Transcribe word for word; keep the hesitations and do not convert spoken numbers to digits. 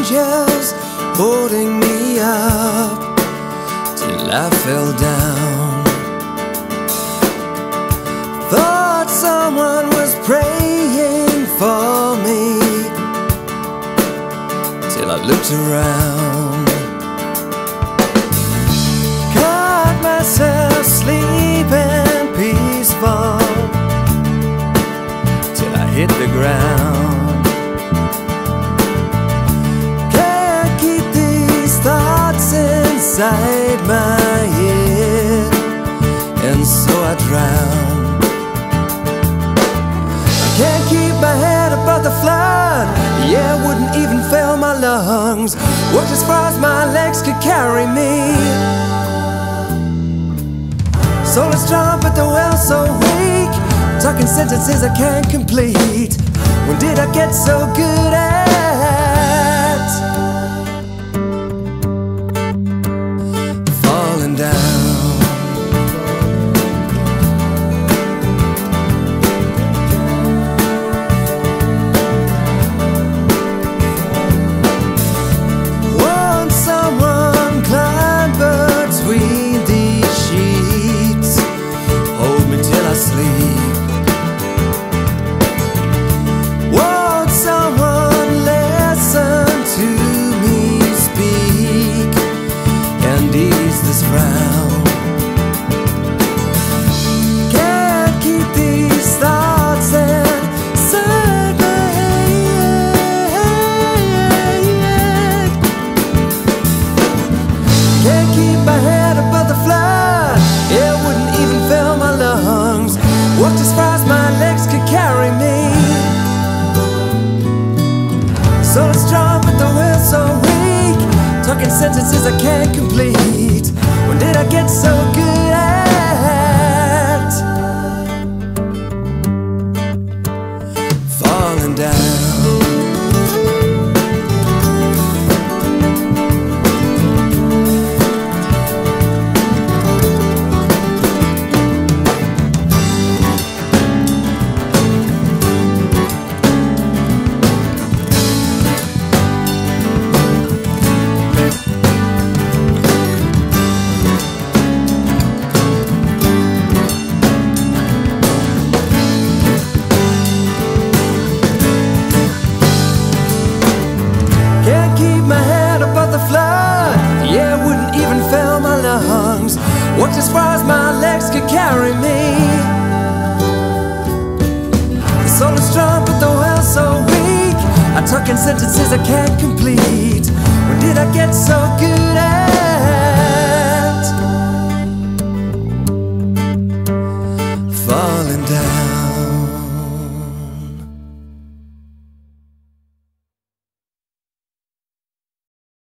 angels holding me up till I fell down. Thought someone was praying for me till I looked around. Caught myself sleeping peaceful till I hit the ground. Can't keep these thoughts inside my head, and so I drown. Can't keep my head above the flood, yeah, wouldn't even fill my lungs. Worked as far as my legs could carry me. Soul is strong but the will so weak, talking sentences I can't complete. When did I get so good at falling down? Can't keep these thoughts inside my head. Can't keep my head above the flood, it wouldn't even fill my lungs. Walked as far as my legs could carry me. Soul is strong but the will so weak, talking sentences I can't complete. When did I get so good at falling down? Can't keep my head above the flood, yeah, wouldn't even fill my lungs. Walked as far as my legs could carry me. The soul is strong but the will so weak, I talk in sentences I can't complete. When did I get so good at